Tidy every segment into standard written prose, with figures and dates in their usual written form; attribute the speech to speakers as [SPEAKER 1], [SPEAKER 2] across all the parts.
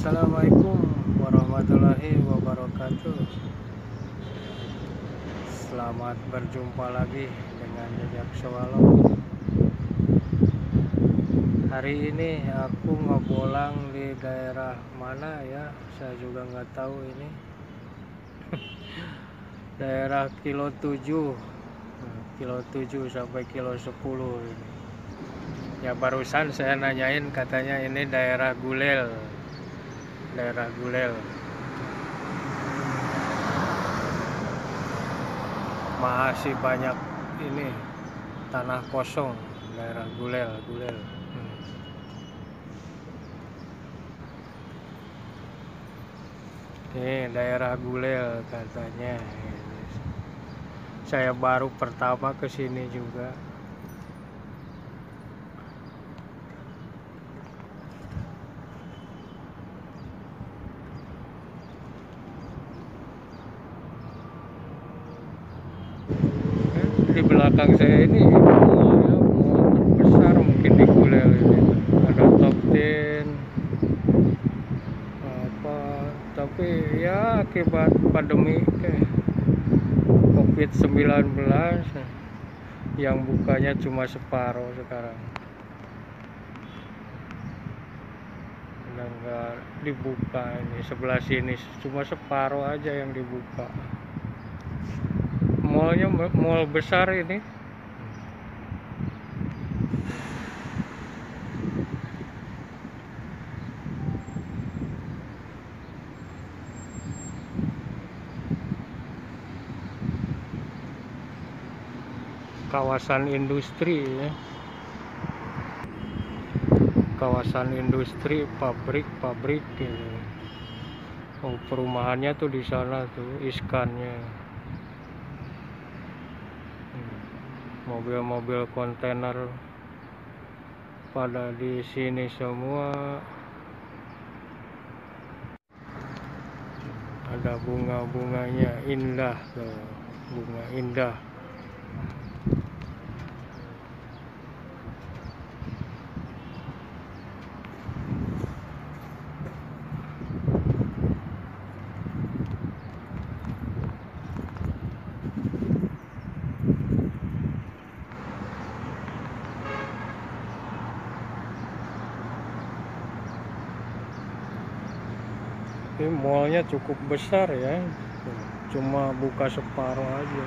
[SPEAKER 1] Assalamualaikum warahmatullahi wabarakatuh. Selamat berjumpa lagi dengan Jejak Swallow. Hari ini aku ngebolang di daerah mana ya, saya juga nggak tahu ini. Daerah kilo 7 sampai kilo 10 ini. Ya barusan saya nanyain, katanya ini daerah Gulel. Masih banyak ini tanah kosong, daerah Gulel. Ini daerah Gulel katanya. Saya baru pertama ke sini juga. Di belakang saya ini mall terbesar mungkin di Gulel ini. Ada Top 10 apa, tapi ya akibat pandemi COVID-19 yang bukanya cuma separuh sekarang. Udah nggak dibuka ini, sebelah sini cuma separuh aja yang dibuka. Mallnya mall besar ini. Kawasan industri ya. Kawasan industri, pabrik gitu. Oh, perumahannya tuh di sana tuh, iskannya. Mobil-mobil kontainer pada di sini semua. Ada bunga-bunganya indah tuh, bunga indah. Ini mallnya cukup besar ya, cuma buka separuh aja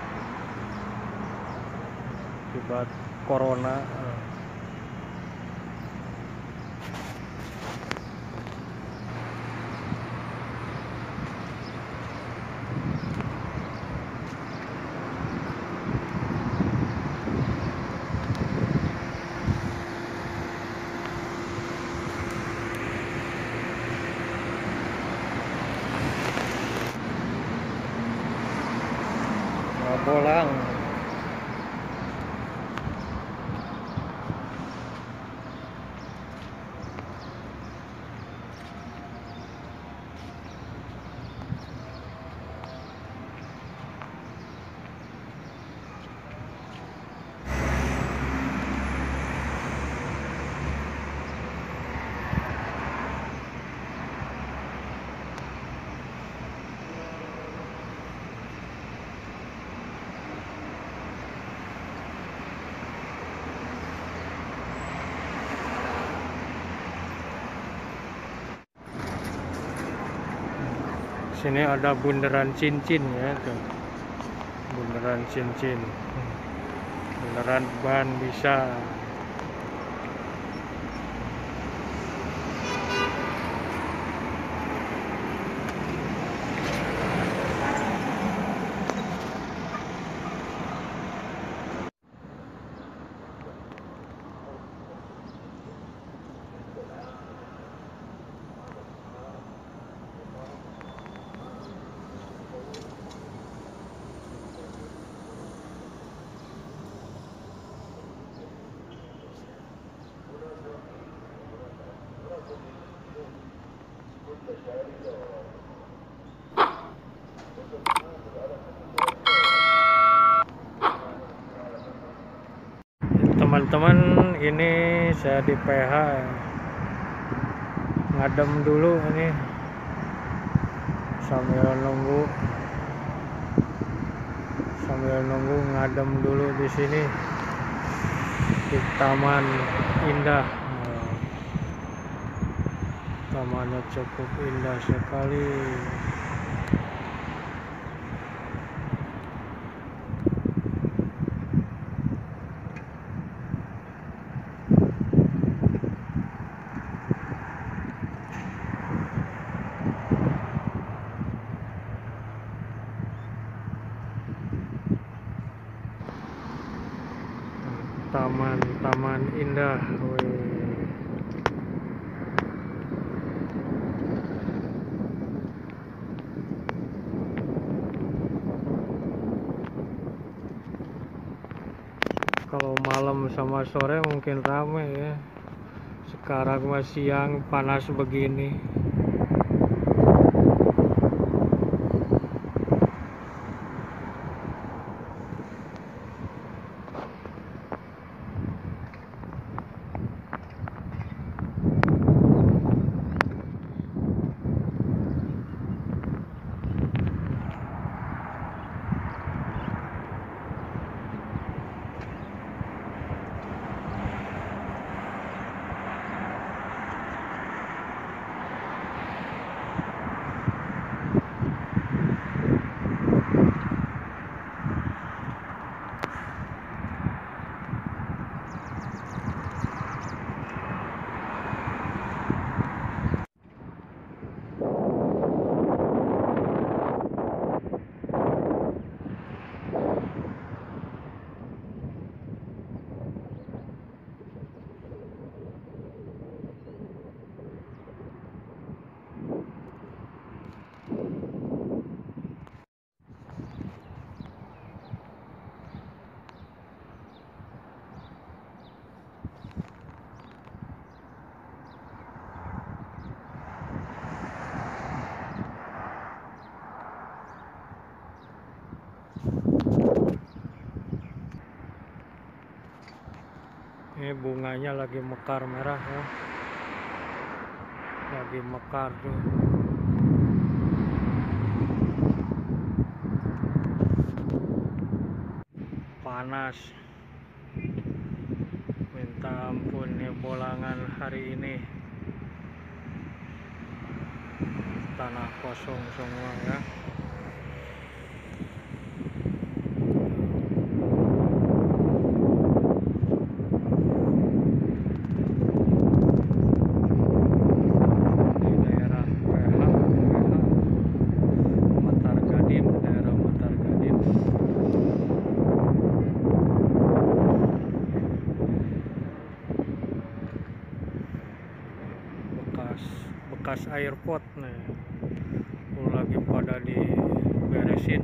[SPEAKER 1] akibat corona. Bolang. Sini ada bundaran cincin ya tuh. Bundaran cincin. Bundaran ban bisa. Teman-teman, ini saya di PH. ngadem dulu ini sambil nunggu ngadem dulu di sini di Taman Indah. Tamannya cukup indah sekali. Taman Indah. Kalau malam sama sore mungkin ramai ya. Sekarang masih siang panas begini. Ini bunganya lagi mekar merah ya. Lagi mekar tuh. Panas. Minta ampun nih bolangan hari ini. Tanah kosong semua ya. Bekas airport nih lagi pada diberesin.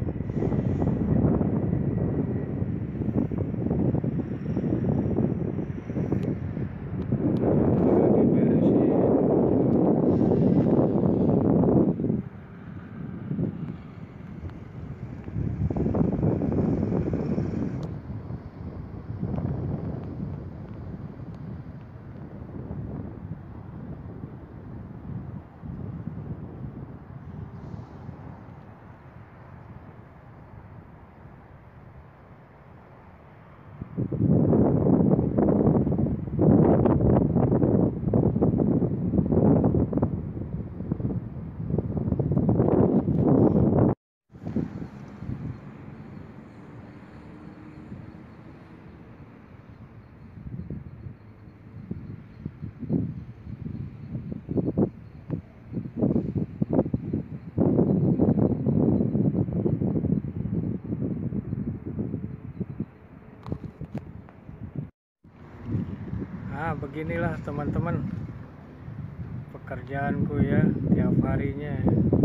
[SPEAKER 1] Nah, beginilah teman-teman pekerjaanku ya tiap harinya.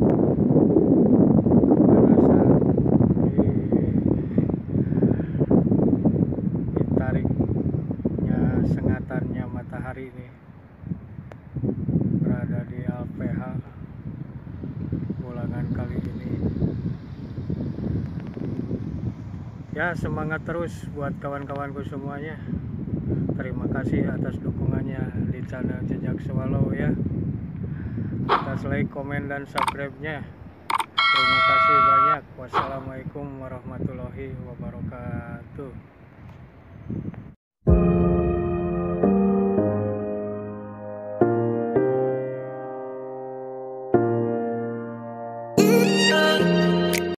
[SPEAKER 1] Kepanasan ditariknya sengatannya matahari ini. Berada di LPH Bolangan kali ini. Ya, semangat terus buat kawan-kawanku semuanya. Terima kasih atas dukungannya di channel Jejak Swallow ya. atas like, komen, dan subscribe-nya. Terima kasih banyak. Wassalamualaikum warahmatullahi wabarakatuh.